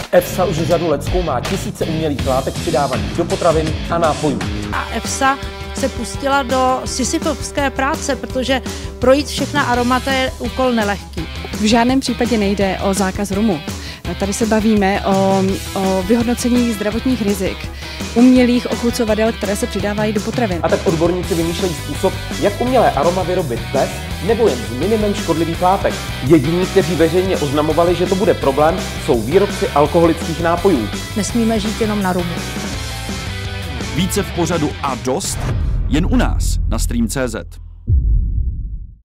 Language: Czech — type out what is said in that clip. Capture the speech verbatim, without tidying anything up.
EFSA už řadu let zkoumá tisíce umělých látek přidávaných do potravin a nápojů. A EFSA se pustila do sisyfovské práce, protože projít všechna aromata je úkol nelehký. V žádném případě nejde o zákaz rumu. Tady se bavíme o, o vyhodnocení zdravotních rizik umělých ochucovadel, které se přidávají do potravin. A tak odborníci vymýšlejí způsob, jak umělé aroma vyrobit bez nebo jen s minimem škodlivých látek. Jediní, kteří veřejně oznamovali, že to bude problém, jsou výrobci alkoholických nápojů. Nesmíme žít jenom na rumu. Více v pořadu A dost jen u nás na stream tečka cé zet.